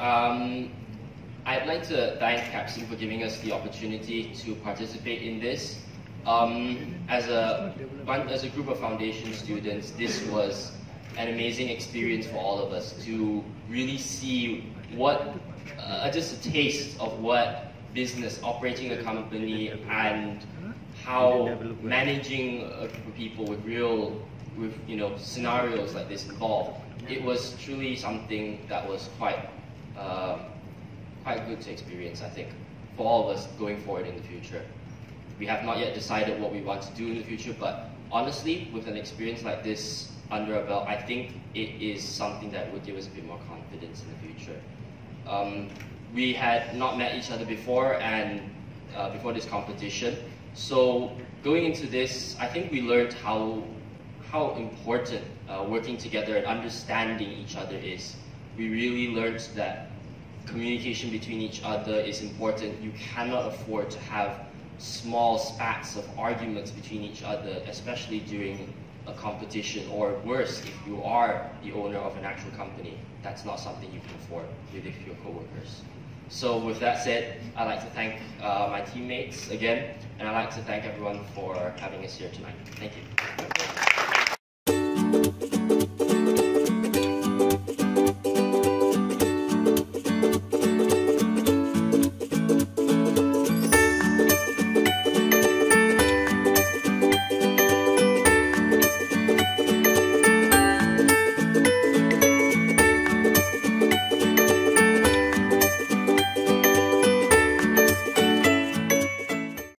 I'd like to thank Capsim for giving us the opportunity to participate in this. As a group of foundation students, this was an amazing experience for all of us to really see what, just a taste of what business, operating a company, and how managing a group of people with scenarios like this involved. It was truly something that was quite good to experience, I think, for all of us going forward in the future. We have not yet decided what we want to do in the future, but honestly, with an experience like this under our belt, I think it is something that would give us a bit more confidence in the future. We had not met each other before, and before this competition, so going into this, I think we learned how important working together and understanding each other is. We really learned that communication between each other is important. You cannot afford to have small spats of arguments between each other, especially during a competition, or worse, if you are the owner of an actual company. That's not something you can afford with your co-workers. So with that said, I'd like to thank my teammates again, and I'd like to thank everyone for having us here tonight. Thank you.